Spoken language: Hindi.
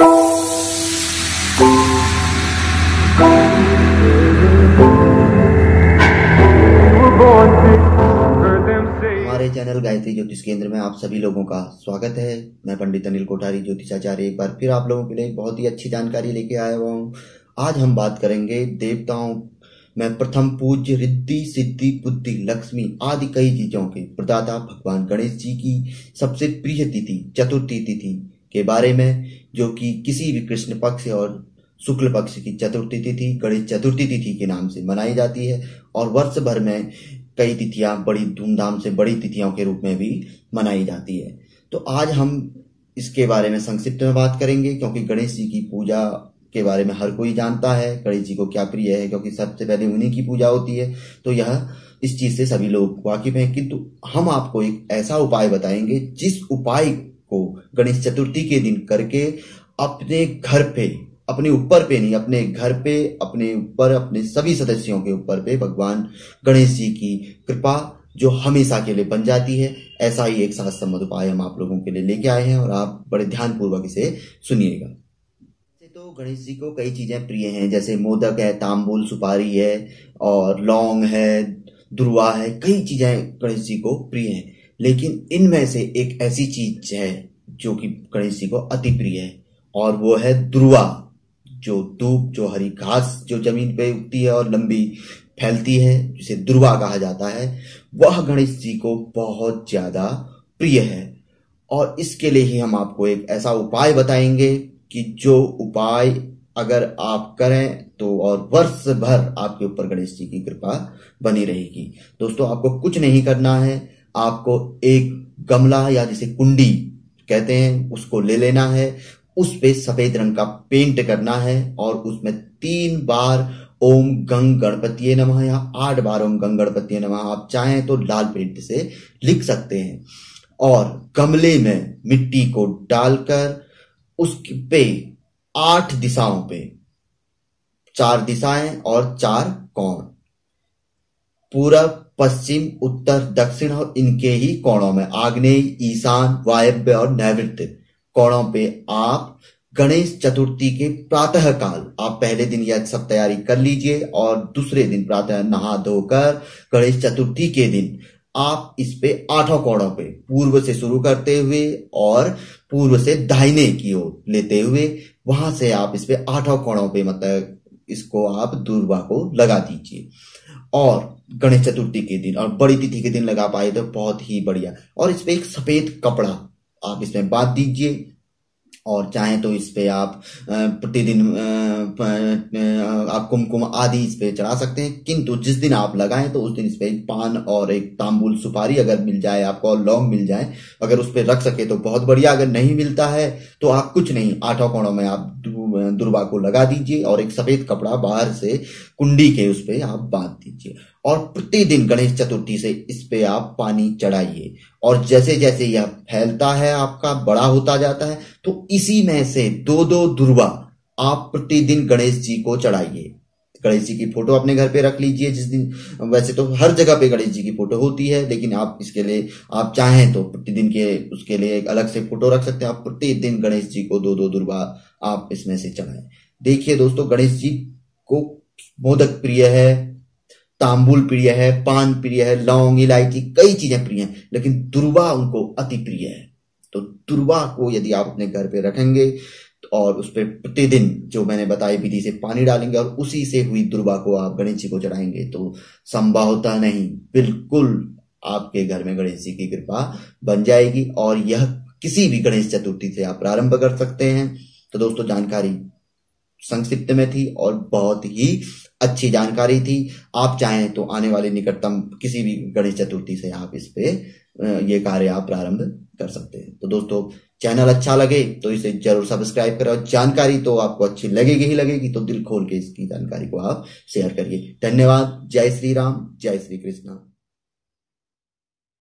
हमारे चैनल गायत्री ज्योतिष केंद्र में आप सभी लोगों का स्वागत है। मैं पंडित अनिल कोठारी ज्योतिषाचार्य एक बार फिर आप लोगों के लिए बहुत ही अच्छी जानकारी लेके आया हुआ हूँ। आज हम बात करेंगे देवताओं में प्रथम पूज्य रिद्धि सिद्धि बुद्धि लक्ष्मी आदि कई चीजों के प्रदाता भगवान गणेश जी की सबसे प्रिय तिथि चतुर्थी तिथि के बारे में, जो कि किसी भी कृष्ण पक्ष और शुक्ल पक्ष की चतुर्थी तिथि गणेश चतुर्थी तिथि के नाम से मनाई जाती है और वर्ष भर में कई तिथियां बड़ी धूमधाम से बड़ी तिथियों के रूप में भी मनाई जाती है। तो आज हम इसके बारे में संक्षिप्त में बात करेंगे, क्योंकि गणेश जी की पूजा के बारे में हर कोई जानता है गणेश जी को क्या प्रिय है, क्योंकि सबसे पहले उन्हीं की पूजा होती है। तो यह इस चीज से सभी लोग वाकिफ हैं, किंतु हम आपको एक ऐसा उपाय बताएंगे जिस उपाय को गणेश चतुर्थी के दिन करके अपने घर पे, अपने ऊपर पे नहीं, अपने घर पे, अपने ऊपर, अपने सभी सदस्यों के ऊपर पे भगवान गणेश जी की कृपा जो हमेशा के लिए बन जाती है, ऐसा ही एक शास्त्रसम्मत उपाय हम आप लोगों के लिए लेके आए हैं और आप बड़े ध्यानपूर्वक इसे सुनिएगा। तो गणेश जी को कई चीजें प्रिय हैं, जैसे मोदक है, तांबुल सुपारी है और लौंग है, दुर्वा है, कई चीजें गणेश जी को प्रिय हैं। लेकिन इनमें से एक ऐसी चीज है जो कि गणेश जी को अति प्रिय है और वो है दुर्वा, जो दूब, जो हरी घास जो जमीन पे उगती है और लंबी फैलती है, जिसे दुर्वा कहा जाता है, वह गणेश जी को बहुत ज्यादा प्रिय है। और इसके लिए ही हम आपको एक ऐसा उपाय बताएंगे कि जो उपाय अगर आप करें तो और वर्ष भर आपके ऊपर गणेश जी की कृपा बनी रहेगी। दोस्तों, आपको कुछ नहीं करना है, आपको एक गमला या जिसे कुंडी कहते हैं उसको ले लेना है, उस पे सफेद रंग का पेंट करना है और उसमें 3 बार ओम गंग गणपतिये नमः या 8 बार ओम गंग गणपतिये नमः, आप चाहें तो लाल पेंट से लिख सकते हैं। और गमले में मिट्टी को डालकर उस पे 8 दिशाओं पे, 4 दिशाएं और 4 कोण, पूरब पश्चिम उत्तर दक्षिण और इनके ही कोणों में आग्नेय ईशान वायव्य और नैऋत्य कोणों पे आप गणेश चतुर्थी के प्रातः काल, आप पहले दिन यह सब तैयारी कर लीजिए और दूसरे दिन प्रातः नहा धोकर गणेश चतुर्थी के दिन आप इस पे 8 कोणों पे पूर्व से शुरू करते हुए और पूर्व से दाहिने की ओर लेते हुए वहां से आप इस पे 8 कोणों पे मतलब इसको आप दुर्वा को लगा दीजिए। और गणेश चतुर्थी के दिन और बड़ी तिथि के दिन लगा पाए तो बहुत ही बढ़िया। और इस पे एक सफेद कपड़ा आप इसमें बांध दीजिए और चाहें तो इस पे आप प्रतिदिन आप कुमकुम आदि इस पे चढ़ा सकते हैं, किंतु जिस दिन आप लगाएं तो उस दिन इस पे पान और एक तांबुल सुपारी अगर मिल जाए आपको और लौंग मिल जाए, अगर उस पे रख सके तो बहुत बढ़िया। अगर नहीं मिलता है तो आप कुछ नहीं, 8 कोणों में आप दुर्वा को लगा दीजिए और एक सफेद कपड़ा बाहर से कुंडी के उस पे आप बांध दीजिए और प्रतिदिन गणेश चतुर्थी से इस पे आप पानी चढ़ाइए। और जैसे जैसे यह फैलता है, आपका बड़ा होता जाता है, तो इसी में से 2-2 दुर्वा आप प्रतिदिन गणेश जी को चढ़ाइए। गणेश जी की फोटो अपने घर पे रख लीजिए जिस दिन, वैसे तो हर जगह पे गणेश जी की फोटो होती है, लेकिन आप इसके लिए आप चाहें तो प्रतिदिन के उसके लिए एक अलग से फोटो रख सकते हैं। आप प्रतिदिन गणेश जी को 2-2 दुर्वा आप इसमें से चढ़ाएं। देखिए दोस्तों, गणेश जी को मोदक प्रिय है, तांबुल प्रिय है, पान प्रिय है, लौंग इलायची कई चीजें प्रिय हैं, लेकिन दुर्वा उनको अति प्रिय है। तो दुर्वा को यदि आप अपने घर पे रखेंगे और उस पर प्रतिदिन जो मैंने बताई विधि से पानी डालेंगे और उसी से हुई दुर्वा को आप गणेश जी को चढ़ाएंगे तो संभवतः नहीं, बिल्कुल आपके घर में गणेश जी की कृपा बन जाएगी और यह किसी भी गणेश चतुर्थी से आप प्रारंभ कर सकते हैं। तो दोस्तों, जानकारी संक्षिप्त में थी और बहुत ही अच्छी जानकारी थी। आप चाहें तो आने वाले निकटतम किसी भी गणेश चतुर्थी से आप इस पे ये कार्य आप प्रारंभ कर सकते हैं। तो दोस्तों, चैनल अच्छा लगे तो इसे जरूर सब्सक्राइब करें और जानकारी तो आपको अच्छी लगेगी ही लगेगी, तो दिल खोल के इसकी जानकारी को आप शेयर करिए। धन्यवाद। जय श्री राम, जय श्री कृष्ण।